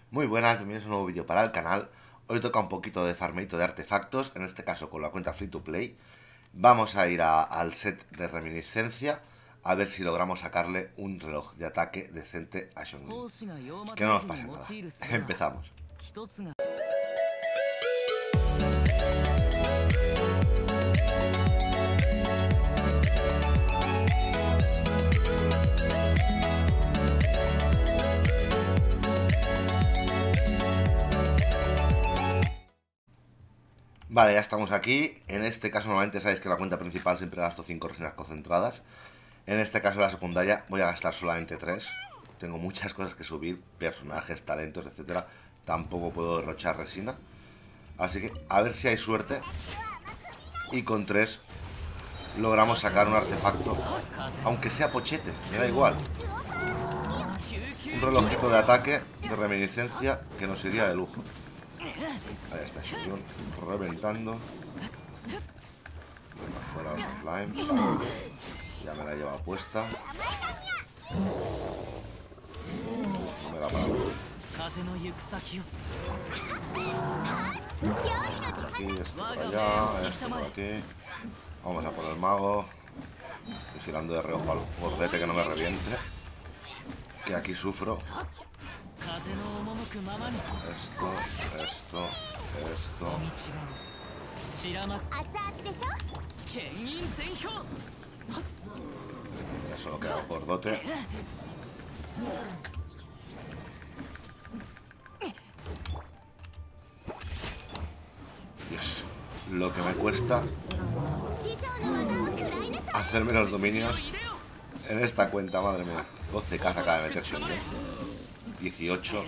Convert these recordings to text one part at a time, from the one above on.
Muy buenas, bienvenidos a un nuevo vídeo para el canal. Hoy toca un poquito de farmeito de artefactos, en este caso con la cuenta Free to Play. Vamos a ir al set de reminiscencia a ver si logramos sacarle un reloj de ataque decente a Xiongling. Que no nos pase nada. Empezamos. Vale, ya estamos aquí. En este caso normalmente sabéis que la cuenta principal siempre gasto 5 resinas concentradas. En este caso la secundaria voy a gastar solamente 3. Tengo muchas cosas que subir, personajes, talentos, etcétera. Tampoco puedo derrochar resina. Así que a ver si hay suerte. Y con 3 logramos sacar un artefacto. Aunque sea pochete, me da igual. Un relojito de ataque, de reminiscencia, que nos iría de lujo. Ahí está Xiongling reventando. Venga, fuera los slimes. Ya me la he llevado puesta. No me da para nada. Por aquí, esto por allá, esto por aquí. Vamos a por el mago. Vigilando de reojo al bordete que no me reviente. Que aquí sufro. Esto. Ya solo queda el bordote. Dios, lo que me cuesta hacerme los dominios en esta cuenta, madre mía. 12k acaba de meterse, 18.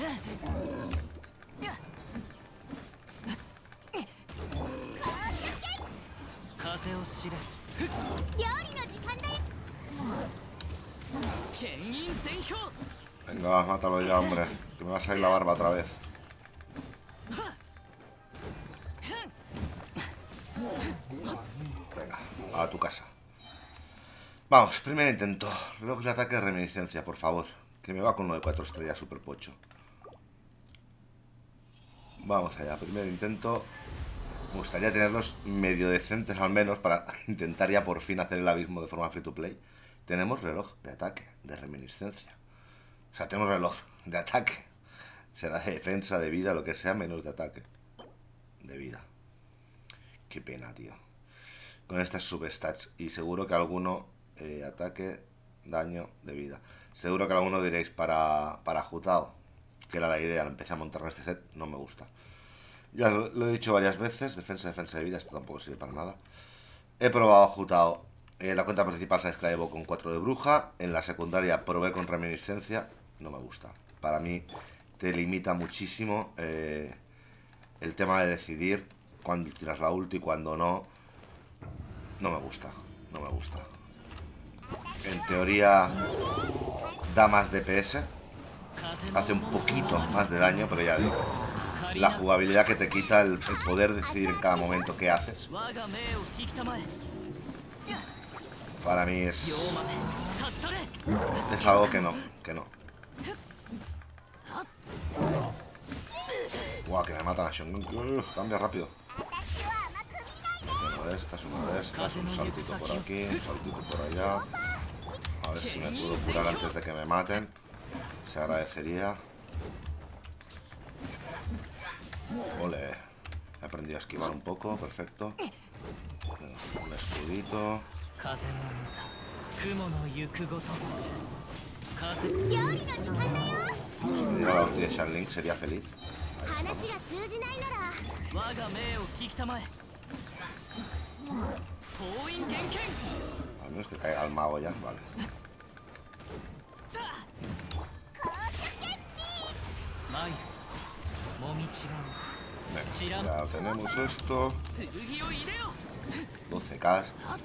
Venga, mátalo ya, hombre. Que me va a salir la barba otra vez. Venga, a tu casa. Vamos, primer intento. Reloj de ataque de reminiscencia, por favor. Que me va con uno de 4 estrellas, super pocho. Vamos allá, primer intento. Me gustaría tenerlos medio decentes al menos para intentar ya por fin hacer el abismo de forma free to play. Tenemos reloj de ataque, de reminiscencia. O sea, tenemos reloj de ataque. Será de defensa, de vida, lo que sea, menos de ataque. De vida. Qué pena, tío. Con estas substats. Y seguro que alguno... ataque, daño, de vida. Seguro que alguno diréis para Jutao, que era la idea. Empecé a montar este set, no me gusta. Ya lo he dicho varias veces, defensa de vida, esto tampoco sirve para nada. He probado Jutao. En la cuenta principal sabes que la llevo con 4 de bruja. En la secundaria probé con reminiscencia. No me gusta. Para mí te limita muchísimo el tema de decidir cuándo tiras la ulti y cuándo no. No me gusta, no me gusta. En teoría da más DPS, hace un poquito más de daño, pero ya digo, la jugabilidad que te quita el poder decidir en cada momento qué haces, para mí es algo que no. Guau, que me matan a Xiongling. Cambia rápido. Una de estas, un saltito por aquí, un saltito por allá. A ver si me puedo curar antes de que me maten. Se agradecería. Ole. He aprendido a esquivar un poco, perfecto. Un escudito. Si me diera la ulti de Xiongling sería feliz. Al menos que caiga el mago ya, vale. Venga, ya tenemos esto. 12k.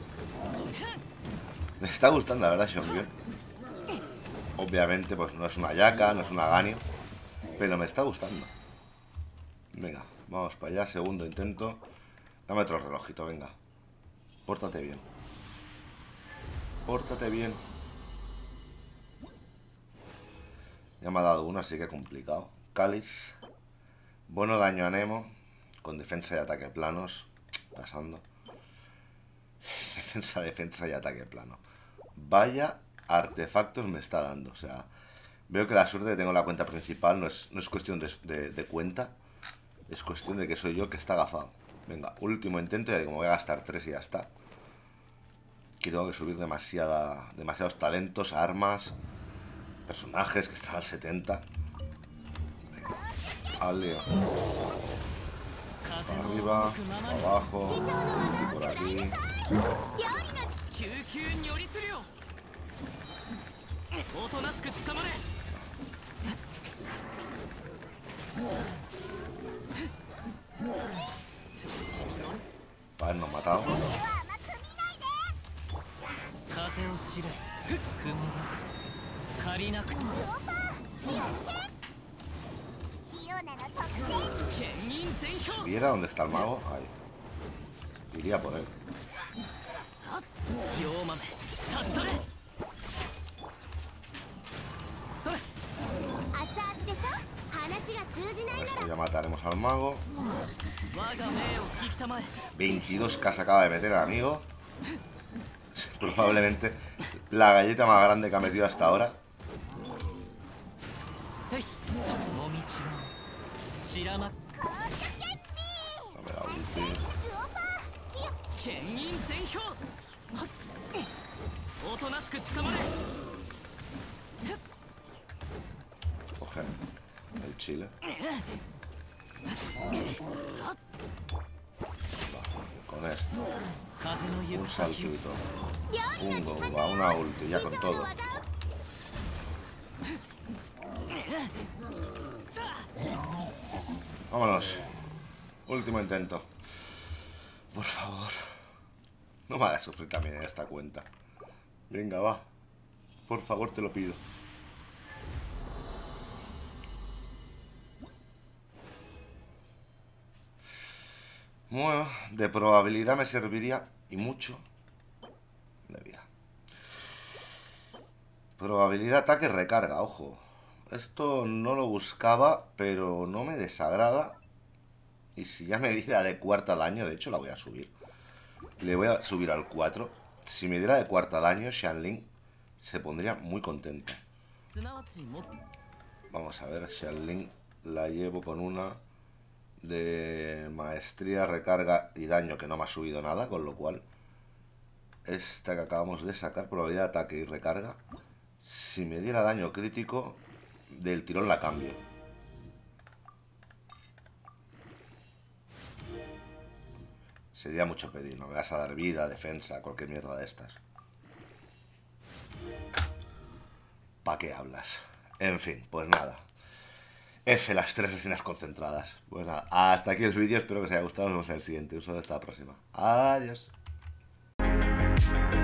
Me está gustando la verdad Xiongling. Obviamente pues no es una Yaka, no es una Ganio, pero me está gustando. Venga, vamos para allá, segundo intento. Dame otro relojito, venga. Pórtate bien. Pórtate bien. Ya me ha dado uno, así que complicado. Cáliz. Bueno daño a Nemo. Con defensa y ataque planos. Pasando. Defensa y ataque plano. Vaya artefactos me está dando. O sea, veo que la suerte que tengo en la cuenta principal no es cuestión de cuenta. Es cuestión de que soy yo el que está agafado. Venga, último intento. Ya digo, me voy a gastar 3 y ya está. Quiero que subir demasiados talentos, armas, personajes que están al 70. Venga, al lío. Para arriba, para abajo, por aquí. Vale, nos matado. Si viera dónde está el mago, ahí. Iría por él. Esto ya mataremos al mago. 22k se acaba de meter el amigo. Probablemente la galleta más grande que ha metido hasta ahora. Dame la ulti. Coge el chile. Con esto. Un saltito. Un gonga, una ulti, ya con todo. Vámonos. Último intento. Por favor. No me hagas sufrir también en esta cuenta. Venga, va. Por favor, te lo pido. Bueno, de probabilidad me serviría y mucho de vida. Probabilidad ataque recarga, ojo. Esto no lo buscaba, pero no me desagrada. Y si ya me diera de cuarta daño, de hecho la voy a subir. Le voy a subir al 4. Si me diera de cuarta daño, Xianling se pondría muy contento. Vamos a ver, Xianling la llevo con una de maestría, recarga y daño que no me ha subido nada, con lo cual esta que acabamos de sacar, probabilidad de ataque y recarga, si me diera daño crítico, del tirón la cambio. Sería mucho pedir, no me vas a dar vida, defensa, cualquier mierda de estas. ¿Para qué hablas? En fin, pues nada. F las 3 resinas concentradas. Pues nada, hasta aquí el vídeo, espero que os haya gustado, nos vemos en el siguiente. Un saludo, hasta la próxima. Adiós.